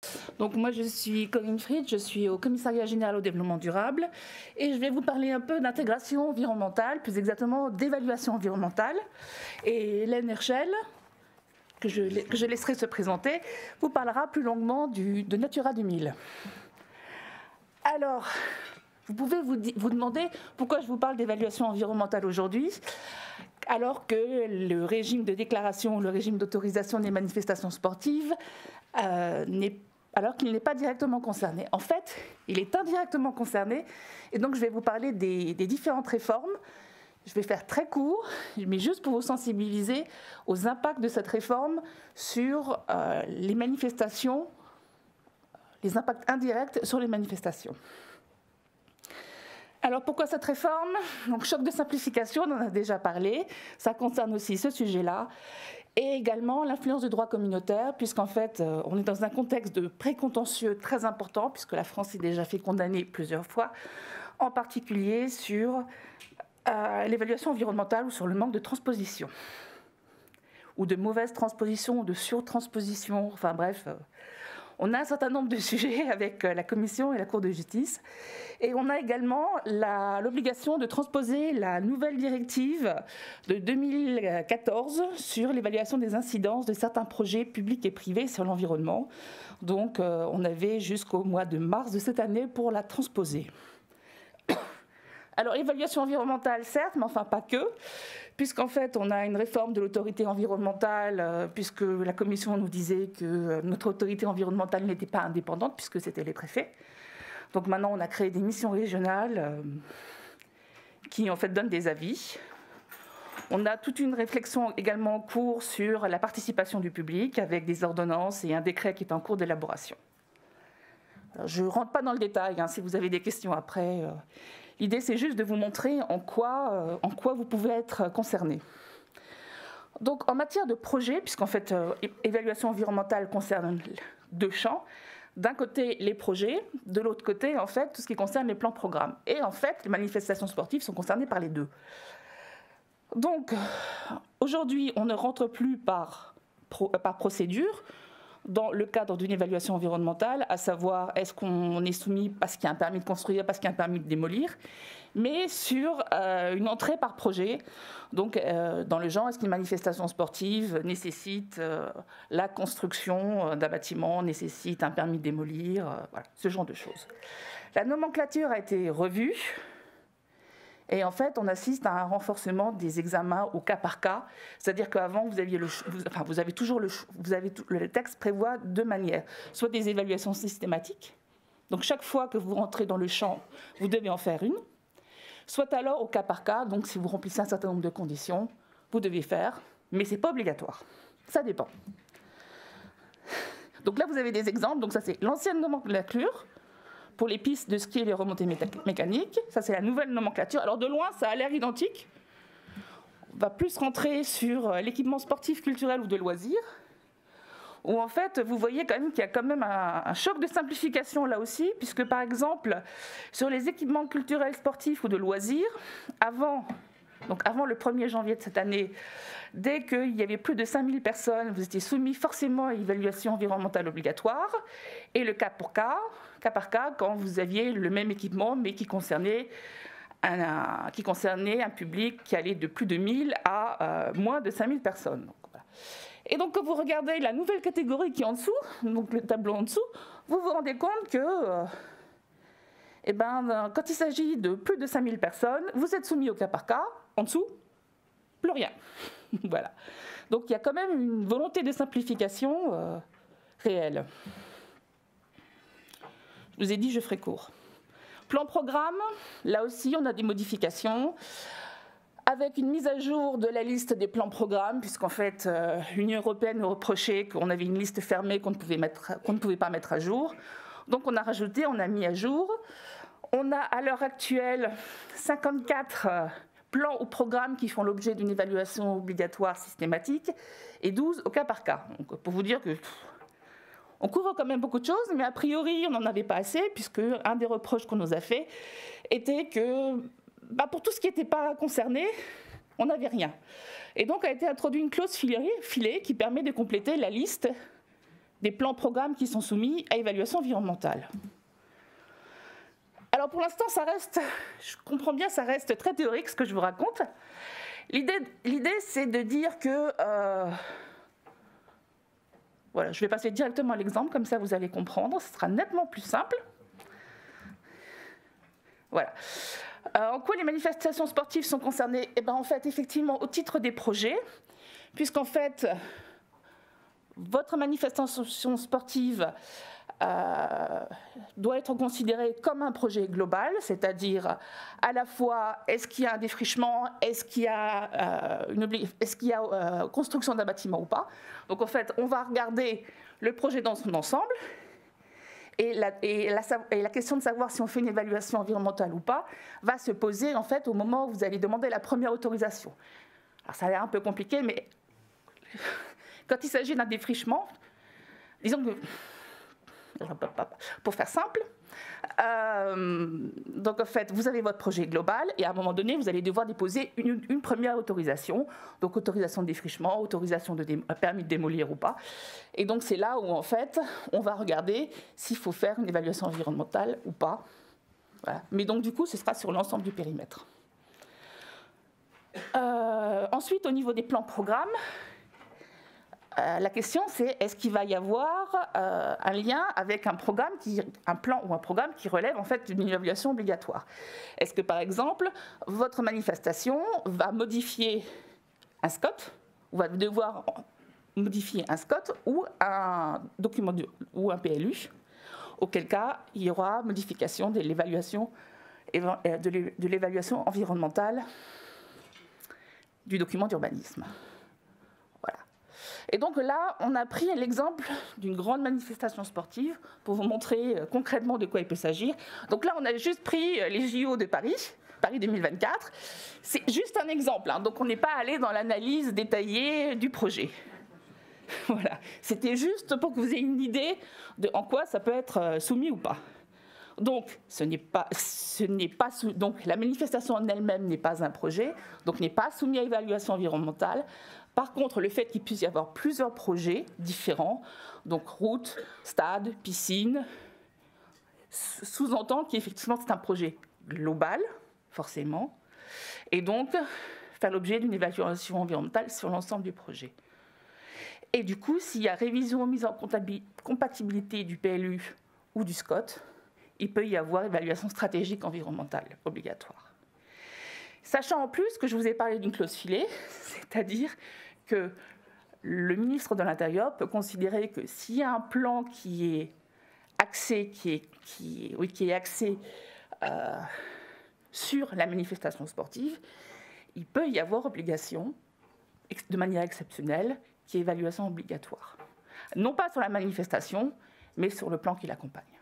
Donc moi je suis Corinne Fried, je suis au Commissariat général au développement durable et je vais vous parler un peu d'intégration environnementale, plus exactement d'évaluation environnementale. Et Hélène Herschel, que je laisserai se présenter, vous parlera plus longuement de Natura 2000. Alors, vous pouvez vous demander pourquoi je vous parle d'évaluation environnementale aujourd'hui, alors que le régime de déclaration, le régime d'autorisation des manifestations sportives alors qu'il n'est pas directement concerné. En fait, il est indirectement concerné, et donc je vais vous parler des différentes réformes. Je vais faire très court, mais juste pour vous sensibiliser aux impacts de cette réforme sur les manifestations, les impacts indirects sur les manifestations. Alors pourquoi cette réforme? Donc choc de simplification, on en a déjà parlé, ça concerne aussi ce sujet-là, et également l'influence du droit communautaire, puisqu'en fait on est dans un contexte de précontentieux très important, puisque la France s'est déjà fait condamner plusieurs fois, en particulier sur l'évaluation environnementale ou sur le manque de transposition, ou de mauvaise transposition, ou de surtransposition, enfin bref. On a un certain nombre de sujets avec la Commission et la Cour de justice. Et on a également l'obligation de transposer la nouvelle directive de 2014 sur l'évaluation des incidences de certains projets publics et privés sur l'environnement. Donc on avait jusqu'au mois de mars de cette année pour la transposer. Alors, évaluation environnementale, certes, mais enfin pas que, puisqu'en fait, on a une réforme de l'autorité environnementale, puisque la Commission nous disait que notre autorité environnementale n'était pas indépendante, puisque c'était les préfets. Donc maintenant, on a créé des missions régionales qui, en fait, donnent des avis. On a toute une réflexion également en cours sur la participation du public, avec des ordonnances et un décret qui est en cours d'élaboration. Je ne rentre pas dans le détail, si vous avez des questions après. L'idée, c'est juste de vous montrer en quoi vous pouvez être concerné. Donc, en matière de projet, puisqu'en fait, évaluation environnementale concerne deux champs. D'un côté, les projets, de l'autre côté, en fait, tout ce qui concerne les plans-programmes. Et en fait, les manifestations sportives sont concernées par les deux. Donc, aujourd'hui, on ne rentre plus par procédure dans le cadre d'une évaluation environnementale, à savoir est-ce qu'on est soumis parce qu'il y a un permis de construire, parce qu'il y a un permis de démolir, mais sur une entrée par projet. Donc, dans le genre, est-ce qu'une manifestation sportive nécessite la construction d'un bâtiment, nécessite un permis de démolir, voilà, ce genre de choses. La nomenclature a été revue. Et en fait, on assiste à un renforcement des examens au cas par cas. C'est-à-dire qu'avant, le texte prévoit deux manières. Soit des évaluations systématiques. Donc, chaque fois que vous rentrez dans le champ, vous devez en faire une. Soit alors au cas par cas. Donc, si vous remplissez un certain nombre de conditions, vous devez faire. Mais ce n'est pas obligatoire. Ça dépend. Donc là, vous avez des exemples. Donc, ça, c'est l'ancienne nomenclature pour les pistes de ski et les remontées mécaniques. Ça, c'est la nouvelle nomenclature. Alors, de loin, ça a l'air identique. On va plus rentrer sur l'équipement sportif, culturel ou de loisirs, où, en fait, vous voyez quand même qu'il y a quand même un choc de simplification là aussi, puisque, par exemple, sur les équipements culturels, sportifs ou de loisirs, avant le 1er janvier de cette année, dès qu'il y avait plus de 5000 personnes, vous étiez soumis forcément à évaluation environnementale obligatoire, et le cas par cas, quand vous aviez le même équipement, mais qui concernait un public qui allait de plus de 1000 à moins de 5000 personnes. Donc, voilà. Et donc, quand vous regardez la nouvelle catégorie qui est en dessous, donc le tableau en dessous, vous vous rendez compte que quand il s'agit de plus de 5000 personnes, vous êtes soumis au cas par cas, en dessous, plus rien. Voilà. Donc il y a quand même une volonté de simplification réelle. Je vous ai dit, je ferai court. Plan-programme, là aussi, on a des modifications, avec une mise à jour de la liste des plans-programmes, puisqu'en fait, l'Union européenne nous reprochait qu'on avait une liste fermée qu'on ne pouvait pas mettre à jour. Donc on a rajouté, on a mis à jour. On a à l'heure actuelle 54 plans ou programmes qui font l'objet d'une évaluation obligatoire systématique et 12 au cas par cas. Donc, pour vous dire que on couvre quand même beaucoup de choses, mais a priori, on n'en avait pas assez, puisque un des reproches qu'on nous a fait était que pour tout ce qui n'était pas concerné, on n'avait rien. Et donc a été introduite une clause filet qui permet de compléter la liste des plans-programmes qui sont soumis à évaluation environnementale. Alors pour l'instant, ça reste, je comprends bien, ça reste très théorique ce que je vous raconte. L'idée, c'est de dire que... voilà, je vais passer directement à l'exemple, comme ça vous allez comprendre, ce sera nettement plus simple. Voilà. En quoi les manifestations sportives sont concernées? Eh bien, en fait, effectivement, au titre des projets, puisqu'en fait, votre manifestation sportive doit être considérée comme un projet global, c'est-à-dire à la fois est-ce qu'il y a un défrichement, est-ce qu'il y a, construction d'un bâtiment ou pas. Donc en fait, on va regarder le projet dans son ensemble et la question de savoir si on fait une évaluation environnementale ou pas va se poser en fait au moment où vous allez demander la première autorisation. Alors ça a l'air un peu compliqué, mais quand il s'agit d'un défrichement, disons que pour faire simple, donc en fait, vous avez votre projet global et à un moment donné, vous allez devoir déposer une première autorisation, donc autorisation de défrichement, autorisation de permis de démolir ou pas. Et donc c'est là où en fait, on va regarder s'il faut faire une évaluation environnementale ou pas. Voilà. Mais donc du coup, ce sera sur l'ensemble du périmètre. Ensuite, au niveau des plans-programmes, la question, c'est est-ce qu'il va y avoir un lien avec un plan ou un programme qui relève en fait d'une évaluation obligatoire? Est-ce que, par exemple, votre manifestation va modifier un SCOT, ou va devoir modifier un SCOT ou un document ou un PLU, auquel cas il y aura modification de l'évaluation environnementale du document d'urbanisme. Et donc là, on a pris l'exemple d'une grande manifestation sportive pour vous montrer concrètement de quoi il peut s'agir. Donc là, on a juste pris les JO de Paris 2024. C'est juste un exemple, hein. Donc on n'est pas allé dans l'analyse détaillée du projet. Voilà. C'était juste pour que vous ayez une idée de en quoi ça peut être soumis ou pas. Donc, donc la manifestation en elle-même n'est pas un projet, donc n'est pas soumis à évaluation environnementale. Par contre, le fait qu'il puisse y avoir plusieurs projets différents, donc route, stade, piscine, sous-entend qu'effectivement c'est un projet global, forcément, et donc faire l'objet d'une évaluation environnementale sur l'ensemble du projet. Et du coup, s'il y a révision ou mise en compatibilité du PLU ou du SCOT, il peut y avoir évaluation stratégique environnementale obligatoire. Sachant en plus que je vous ai parlé d'une clause filet, c'est-à-dire que le ministre de l'Intérieur peut considérer que s'il y a un plan qui est axé, sur la manifestation sportive, il peut y avoir obligation, de manière exceptionnelle, qui est évaluation obligatoire. Non pas sur la manifestation, mais sur le plan qui l'accompagne.